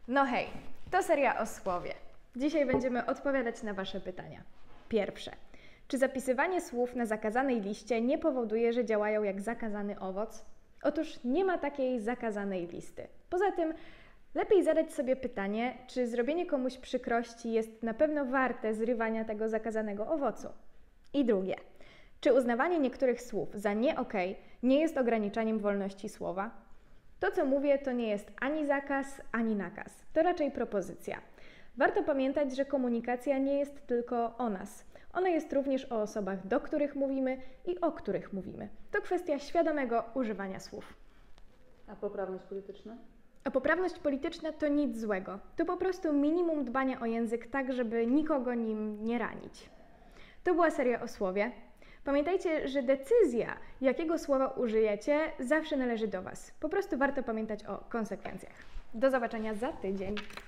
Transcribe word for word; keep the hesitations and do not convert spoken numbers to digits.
No hej, to seria o słowie. Dzisiaj będziemy odpowiadać na Wasze pytania. Pierwsze. Czy zapisywanie słów na zakazanej liście nie powoduje, że działają jak zakazany owoc? Otóż nie ma takiej zakazanej listy. Poza tym lepiej zadać sobie pytanie, czy zrobienie komuś przykrości jest na pewno warte zrywania tego zakazanego owocu. I drugie. Czy uznawanie niektórych słów za nie okej nie jest ograniczaniem wolności słowa? To, co mówię, to nie jest ani zakaz, ani nakaz. To raczej propozycja. Warto pamiętać, że komunikacja nie jest tylko o nas. Ona jest również o osobach, do których mówimy i o których mówimy. To kwestia świadomego używania słów. A poprawność polityczna? A poprawność polityczna to nic złego. To po prostu minimum dbania o język tak, żeby nikogo nim nie ranić. To była seria o słowie. Pamiętajcie, że decyzja, jakiego słowa użyjecie, zawsze należy do Was. Po prostu warto pamiętać o konsekwencjach. Do zobaczenia za tydzień.